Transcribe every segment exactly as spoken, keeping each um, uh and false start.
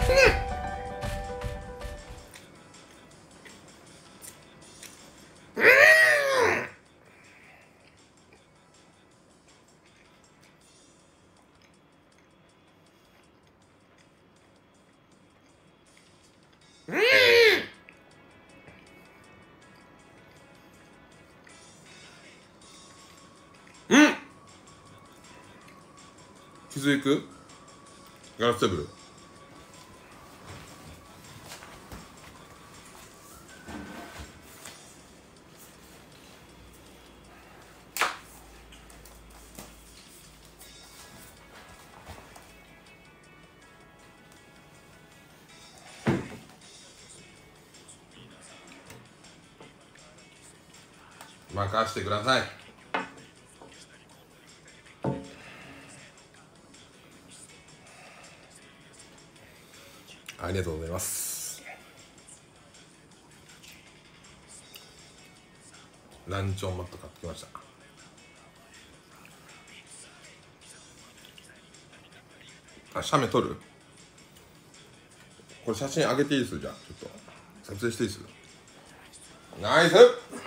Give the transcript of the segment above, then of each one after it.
傷いくガラステーブル。任してください。ありがとうございます。ランチョンマット買ってきました。あ、写メ撮る？これ写真上げていいです？じゃあちょっと撮影していいです？ナイス。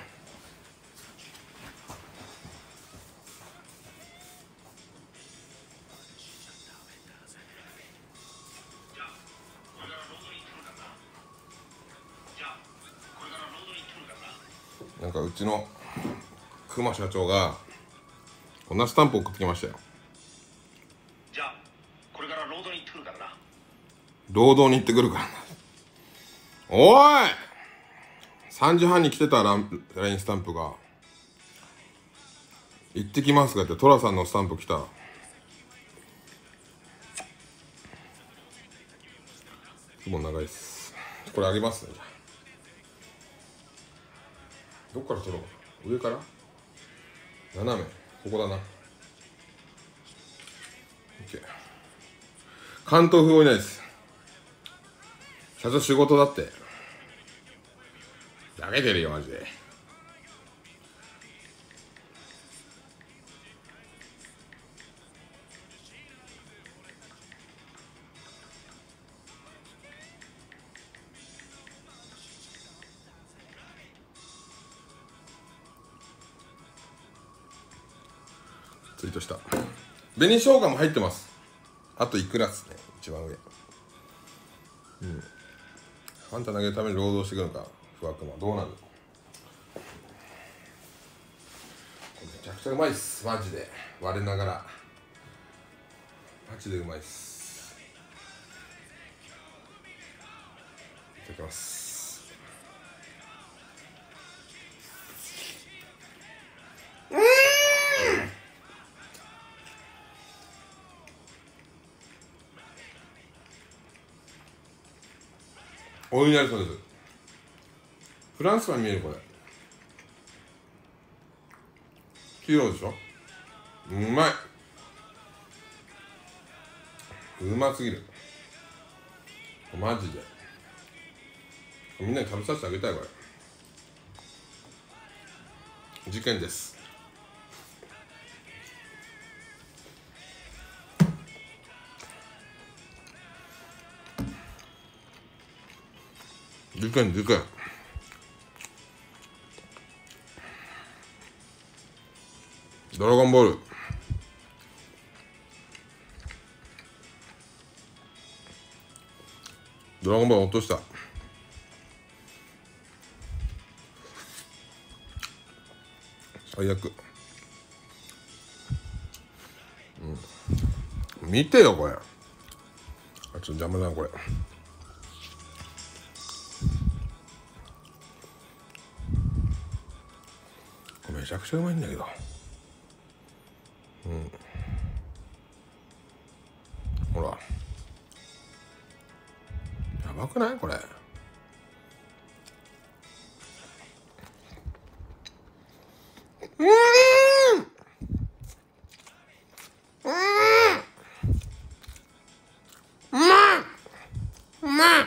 なんかうちの熊社長がこんなスタンプ送ってきましたよ。 じゃあこれから労働に行ってくるからな。 労働に行ってくるからな。おい、さんじはんに来てたラン ライン スタンプが行ってきますかってトラさんのスタンプ来た。もう長いです。これあげますね。じゃあどっから撮ろう？上から斜め、ここだな。 OK。 関東風多いないです。社長仕事だって投げてるよマジで。ツイートした。紅生姜も入ってます。あといくらっすね、一番上。うん。あんた投げるために労働してくるのか、不惑もどうなる？めちゃくちゃうまいっす、マジで。我ながら。マジでうまいっす。いただきます。おいなりそうです。フランスパン見えるこれ。黄色でしょ。うまい。うますぎる。マジで。みんなに食べさせてあげたいこれ。事件です。事件事件。ドラゴンボール。ドラゴンボール落とした。最悪。うん。見てよこれ。あ、ちょっと邪魔だなこれ。これめちゃくちゃうまいんだけど。うん。ほら。やばくないこれ。うん。うん。うまい。うまい。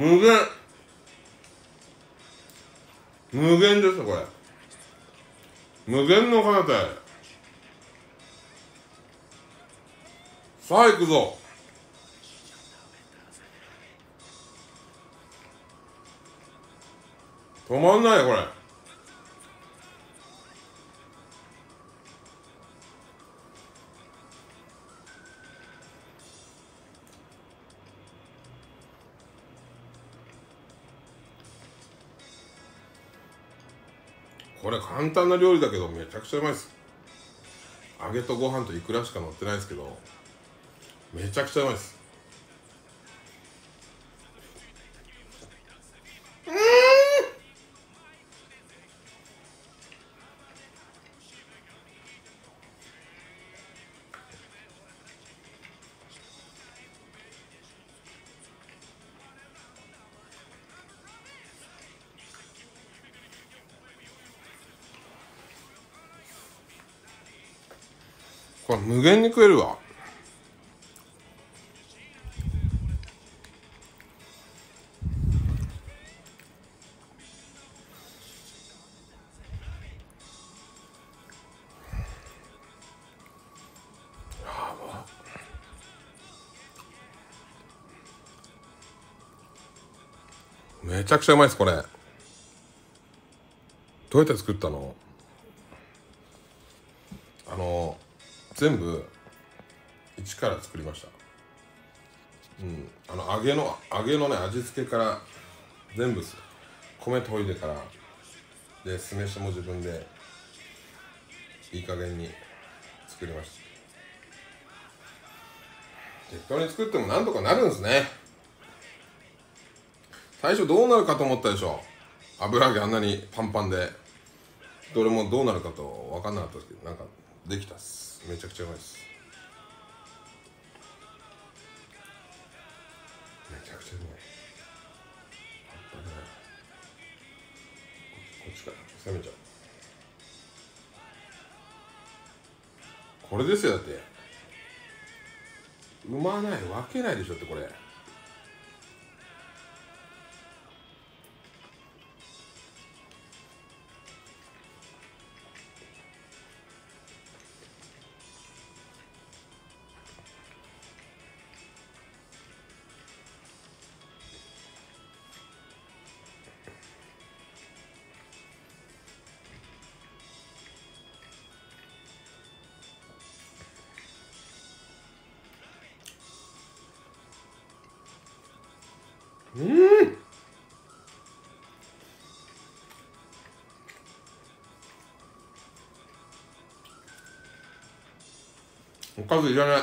無限無限ですよこれ。無限の彼方へ。さあ行くぞ。止まんないよこれ。これ簡単な料理だけどめちゃくちゃうまいです。揚げとご飯とイクラしか乗ってないですけどめちゃくちゃうまいです。これ無限に食えるわ。めちゃくちゃうまいですこれ。どうやって作ったの？あの全部一から作りました。うん、あの揚げの揚げのね味付けから全部米研いでからで酢飯も自分でいい加減に作りました。適当に作ってもなんとかなるんですね。最初どうなるかと思ったでしょ。油揚げあんなにパンパンでどれもどうなるかと分かんなかったですけど、なんかできたっす。めちゃくちゃうまいです。めちゃくちゃうまい。こっちから攻めちゃう。これですよ。だってうまないわけないでしょってこれ。うん。おかずいらない。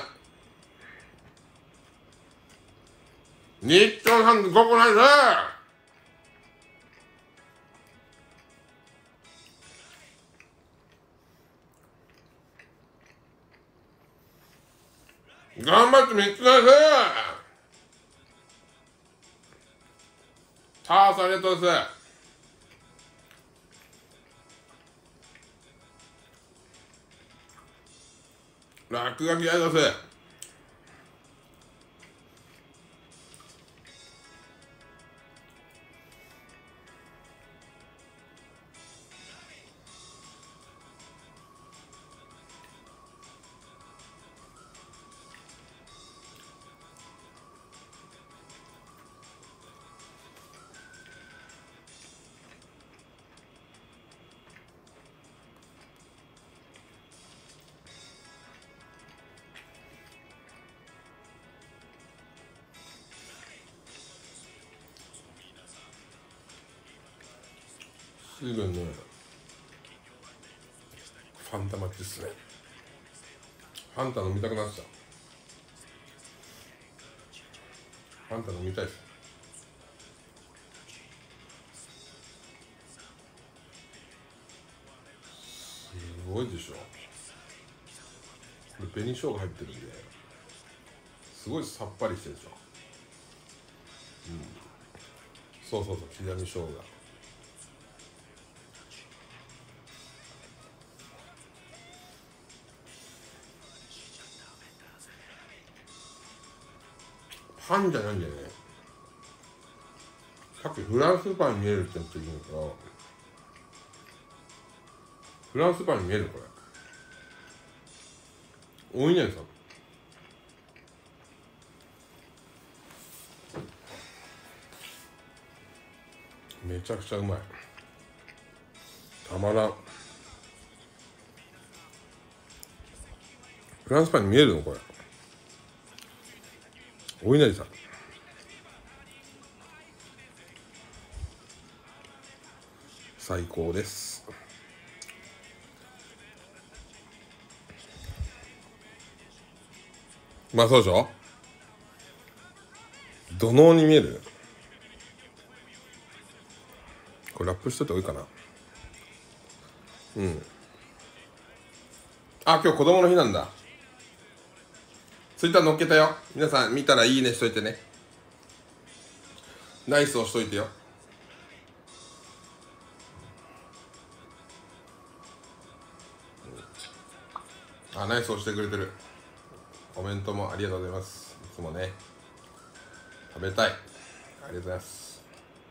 日朝さんごこないで。頑張ってみつください。さあ、ありがとうございます。落書きやりだせ。水分ね、ファンタ待ちですね。ファンタ飲みたくなっちゃう。ファンタ飲みたいです。すごいでしょ。これ紅生姜入ってるんですごいさっぱりしてるでしょ。うん、そうそうそう、刻み生姜。パンじゃないんだよね。 さっきフランスパンに見えるって言ってるんだけど、フランスパンに見えるこれ。おいなりさん。めちゃくちゃうまい。たまらん。フランスパンに見えるのこれ。おいなりさん。最高です。まあそうでしょ。土のうに見える。これラップしといてもいいかな。うん。あ、今日子供の日なんだ。ツイッター載っけたよ。皆さん見たらいいねしといてね。ナイスをしといてよ。あ、ナイスをしてくれてる。コメントもありがとうございます。いつもね。食べたい。ありがとうございます。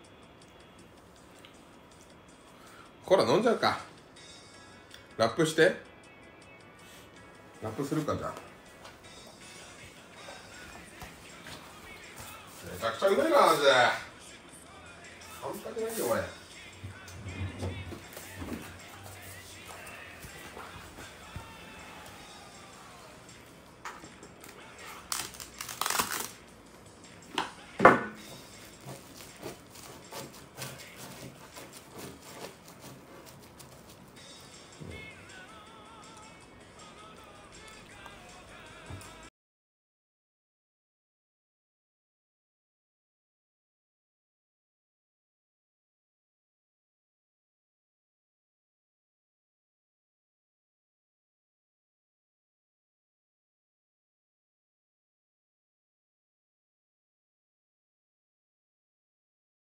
コーラ飲んじゃうか。ラップして。ラップするかじゃあ。めちゃくちゃうまいなマジで。半端じゃないよお前。